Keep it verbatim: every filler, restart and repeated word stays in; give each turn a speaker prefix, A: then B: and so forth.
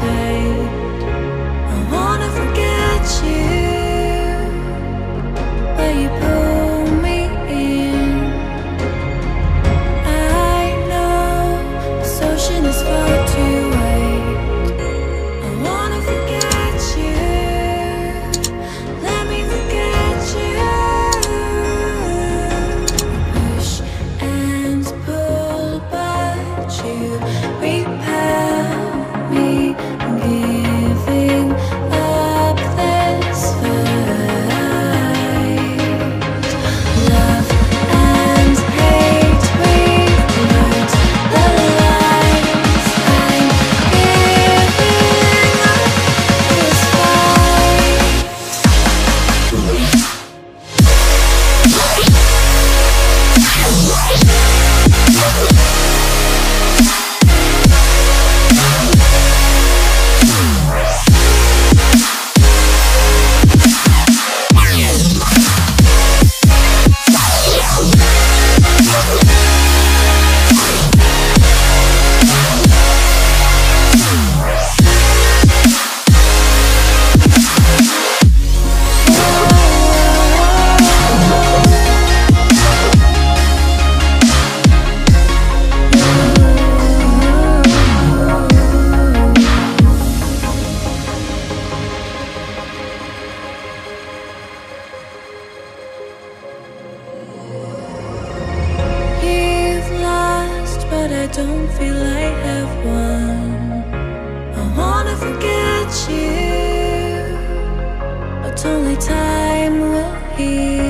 A: tight. I wanna forget you, but you pull me in. I know this ocean is far too wide. I wanna forget you, let me forget you. Push and pull, but you repel me, giving up this fight. Love and hate, we've learned the lines. I'm giving up this fight. You've lost, but I don't feel I have won. I wanna forget you, but only time will heal.